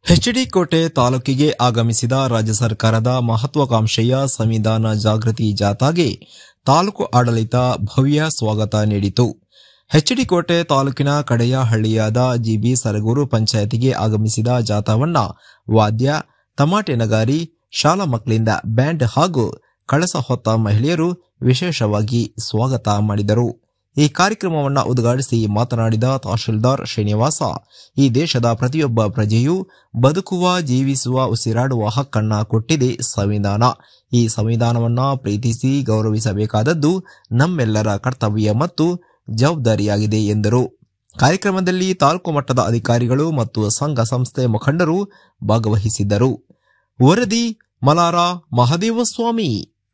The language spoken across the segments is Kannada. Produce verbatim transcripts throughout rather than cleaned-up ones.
ಎಚ್ಡಿ ಕೋಟೆ ತಾಲೂಕಿಗೆ ಆಗಮಿಸಿದ ರಾಜ್ಯ ಸರ್ಕಾರದ ಮಹತ್ವಾಕಾಂಕ್ಷೆಯ ಸಂವಿಧಾನ ಜಾಗೃತಿ ಜಾಥಾಗೆ ತಾಲೂಕು ಆಡಳಿತ ಭವ್ಯ ಸ್ವಾಗತ ನೀಡಿತು. ಎಚ್ಡಿ ಕೋಟೆ ತಾಲೂಕಿನ ಕಡೆಯ ಹಳ್ಳಿಯಾದ ಜಿಬಿ ಸರಗೂರು ಪಂಚಾಯತಿಗೆ ಆಗಮಿಸಿದ ಜಾಥಾವನ್ನ ವಾದ್ಯ, ತಮಾಟೆ ನಗಾರಿ, ಶಾಲಾ ಮಕ್ಕಳಿಂದ ಬ್ಯಾಂಡ್ ಹಾಗೂ ಕಳಸ ಹೊತ್ತ ಮಹಿಳೆಯರು ವಿಶೇಷವಾಗಿ ಸ್ವಾಗತ ಮಾಡಿದರು. ಈ ಕಾರ್ಯಕ್ರಮವನ್ನು ಉದ್ಘಾಟಿಸಿ ಮಾತನಾಡಿದ ತಹಶೀಲ್ದಾರ್ ಶ್ರೀನಿವಾಸ, ಈ ದೇಶದ ಪ್ರತಿಯೊಬ್ಬ ಪ್ರಜೆಯೂ ಬದುಕುವ, ಜೀವಿಸುವ, ಉಸಿರಾಡುವ ಹಕ್ಕನ್ನ ಕೊಟ್ಟಿದೆ ಸಂವಿಧಾನ. ಈ ಸಂವಿಧಾನವನ್ನ ಪ್ರೀತಿಸಿ ಗೌರವಿಸಬೇಕಾದದ್ದು ನಮ್ಮೆಲ್ಲರ ಕರ್ತವ್ಯ ಮತ್ತು ಜವಾಬ್ದಾರಿಯಾಗಿದೆ ಎಂದರು. ಕಾರ್ಯಕ್ರಮದಲ್ಲಿ ತಾಲೂಕು ಮಟ್ಟದ ಅಧಿಕಾರಿಗಳು ಮತ್ತು ಸಂಘ ಸಂಸ್ಥೆ ಮುಖಂಡರು ಭಾಗವಹಿಸಿದ್ದರು. ವರದಿ ಮಲಾರ ಮಹದೇವಸ್ವಾಮಿ.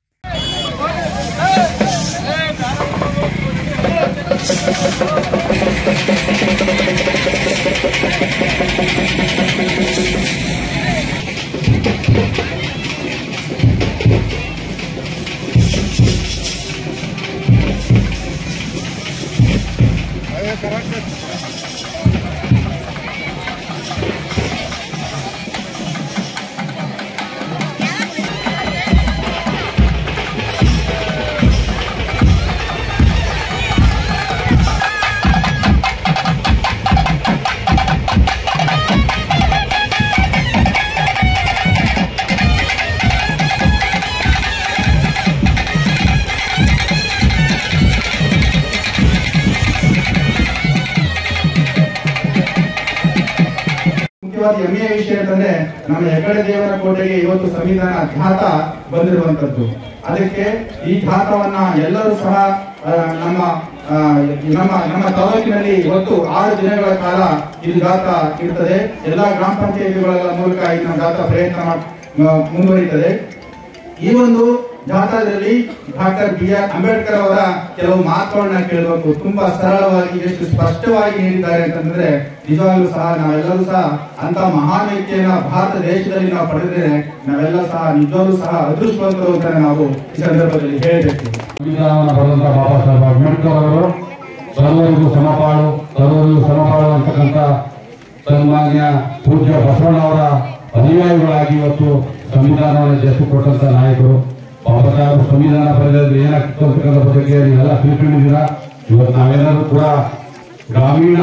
ಹೆಮ್ಮೆಯ ವಿಷಯ ಅಂತಂದ್ರೆ ನಮ್ಮ ಹೆಗಡೆ ದೇವರ ಕೋಟೆಗೆ ಇವತ್ತು ಸಂವಿಧಾನ ಜಾಥಾ ಬಂದಿರುವಂತದ್ದು. ಅದಕ್ಕೆ ಈ ಜಾಥಾವನ್ನ ಎಲ್ಲರೂ ಸಹ ನಮ್ಮ ನಮ್ಮ ನಮ್ಮ ತಾಲೂಕಿನಲ್ಲಿ ಇವತ್ತು ಆರು ದಿನಗಳ ಕಾಲ ಇದು ಜಾಥಾ ಇರ್ತದೆ. ಎಲ್ಲಾ ಗ್ರಾಮ ಪಂಚಾಯತಿಗಳ ಮೂಲಕ ಈ ಜಾಥಾ ಪ್ರಯತ್ನ ಮುಂದುವರಿಯುತ್ತದೆ. ಈ ಒಂದು ಜಾಥಾದಲ್ಲಿ ಡಾಕ್ಟರ್ ಬಿ ಆರ್ ಅಂಬೇಡ್ಕರ್ ಅವರ ಕೆಲವು ಮಾತುಗಳನ್ನ ಕೇಳಬೇಕು. ತುಂಬಾ ಸರಳವಾಗಿ, ಎಷ್ಟು ಸ್ಪಷ್ಟವಾಗಿ ನೀಡಿದ್ದಾರೆ ಅಂತಂದ್ರೆ ನಿಜವಾಗ್ಲೂ ಸಹ ನಾವೆಲ್ಲರೂ ಸಹ ಅಂತ ಮಹಾನ್ ವ್ಯಕ್ತಿಯನ್ನ ಭಾರತ ದೇಶದಲ್ಲಿ ನಾವು ಪಡೆದಿದ್ದೇನೆ. ನಾವೆಲ್ಲ ಸಹ ನಿಜವಾಗ್ಲೂ ಸಹ ಅದೃಷ್ಟವಂತರು ಅಂತ ನಾವು ಈ ಸಂದರ್ಭದಲ್ಲಿ ಹೇಳಬೇಕು. ಸಂವಿಧಾನವನ್ನು ಬರೆದಂತ ಬಾಬಾ ಸಾಹೇಬ್ ಅಂಬೇಡ್ಕರ್ ಅವರು ಸರ್ವರಿಗೂ ಸಮಪಾಳು ಸರ್ವರಿಗೂ ಸಮಪಾಳು ಅಂತಕ್ಕಂಥ ಸನ್ಮಾನ್ಯ ಪೂಜ್ಯ ಬಸವಣ್ಣವರ ಅನುಯಾಯಿಗಳಾಗಿ ಇವತ್ತು ಸಂವಿಧಾನವನ್ನು ಜಯಿಸಿಕೊಟ್ಟಂತ ನಾಯಕರು. ಬಾಬಾ ಸಾಹೇಬ್ ಸಂವಿಧಾನ ಬರೆದಲ್ಲಿ ಏನಾಗ್ತಿತ್ತು ಅಂತಕ್ಕಂಥ ಬಗ್ಗೆ ನೀವೆಲ್ಲ ತಿಳ್ಕೊಂಡಿದ್ದೀರಾ. ಇವತ್ತು ನಾವೆಲ್ಲರೂ ಕೂಡ ಗ್ರಾಮೀಣ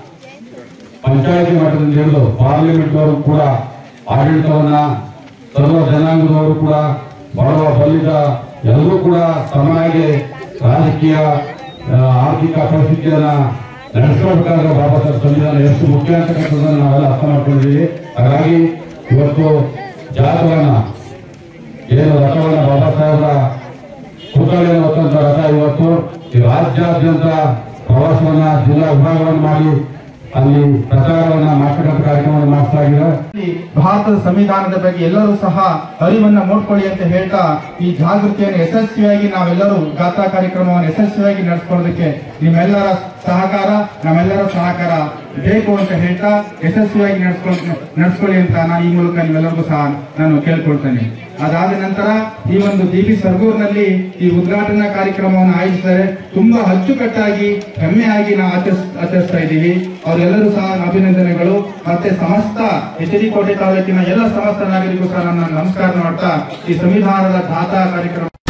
ಪಂಚಾಯತಿ ಮಟ್ಟದಿಂದ ಹಿಡಿದು ಪಾರ್ಲಿಮೆಂಟ್ ಅವರು ಕೂಡ ಆಡಳಿತವನ್ನ ಸರ್ವ ಜನಾಂಗದವರು ಕೂಡ ಬಡವ ಬಲ್ಲಿದ ಎಲ್ಲರೂ ಕೂಡ ಸಮಾಜ ರಾಜಕೀಯ ಆರ್ಥಿಕ ಪರಿಸ್ಥಿತಿಯನ್ನ ನಡೆಸ್ಕೊಳ್ಬೇಕಾದ್ರೆ ಬಾಬಾ ಸಾಹೇಬ್ ಸಂವಿಧಾನ ಎಷ್ಟು ಮುಖ್ಯ ಅಂತಕ್ಕಂಥದ್ದನ್ನು ನಾವೆಲ್ಲ ಅರ್ಥ ಮಾಡ್ಕೊಂಡಿದ್ದೀವಿ. ಹಾಗಾಗಿ ಇವತ್ತು ಜಾಥವನ್ನ ಏನು ರಥವನ್ನ ಬಾಬಾ ಸಾಹೇಬರ ಪುತ್ಥಳಿಯನ್ನು ಹೊತ್ತಂತ ರಥ ಇವತ್ತು ಈ ರಾಜ್ಯಾದ್ಯಂತ ಪ್ರವಾಸವನ್ನ ಜಿಲ್ಲಾ ವಿಭಾಗವನ್ನು ಮಾಡಿ ಅಲ್ಲಿ ಪ್ರಚಾರವನ್ನ ಮಾಡ್ತಕ್ಕಂಥ ಕಾರ್ಯಕ್ರಮವನ್ನು ಮಾಡಿಸಲಾಗಿದೆ. ಭಾರತದ ಸಂವಿಧಾನದ ಬಗ್ಗೆ ಎಲ್ಲರೂ ಸಹ ಅರಿವನ್ನ ಮೂಡ್ಕೊಳ್ಳಿ ಅಂತ ಹೇಳ್ತಾ ಈ ಜಾಗೃತಿಯನ್ನು ಯಶಸ್ವಿಯಾಗಿ ನಾವೆಲ್ಲರೂ ಜಾಥಾ ಕಾರ್ಯಕ್ರಮವನ್ನು ಯಶಸ್ವಿಯಾಗಿ ನಡೆಸ್ಕೊಳ್ಳೋದಕ್ಕೆ ನಿಮ್ಮೆಲ್ಲರ ಸಹಕಾರ, ನಮ್ಮೆಲ್ಲರ ಸಹಕಾರ ಬೇಕು ಅಂತ ಹೇಳ್ತಾ ಯಶಸ್ವಿಯಾಗಿ ನಡೆಸ್ಕೊಳ್ ನಡೆಸ್ಕೊಳ್ಳಿ ಅಂತ ನಾನು ಈ ಮೂಲಕ ನಿಮ್ಮೆಲ್ಲರಿಗೂ ಸಹ ನಾನು ಕೇಳ್ಕೊಳ್ತೇನೆ. ಅದಾದ ನಂತರ ಈ ಒಂದು ಜಿಬಿ ಸರಗೂರಿನಲ್ಲಿ ಈ ಉದ್ಘಾಟನಾ ಕಾರ್ಯಕ್ರಮವನ್ನು ಆಯೋಜಿಸಿದರೆ ತುಂಬಾ ಅಚ್ಚುಕಟ್ಟಾಗಿ ಹೆಮ್ಮೆಯಾಗಿ ನಾವು ಆಚರಿಸ್ ಆಚರಿಸ್ತಾ ಇದ್ದೀವಿ. ಅವರೆಲ್ಲರೂ ಸಹ ಅಭಿನಂದನೆಗಳು. ಮತ್ತೆ ಸಮಸ್ತ ಎಚ್ಡಿ ಕೋಟೆ ತಾಲೂಕಿನ ಎಲ್ಲ ಸಮಸ್ತ ನಾಗರಿಕರು ಸಹ ನನ್ನ ನಮಸ್ಕಾರ ಮಾಡ್ತಾ ಈ ಸಂವಿಧಾನದ ಜಾಥಾ ಕಾರ್ಯಕ್ರಮ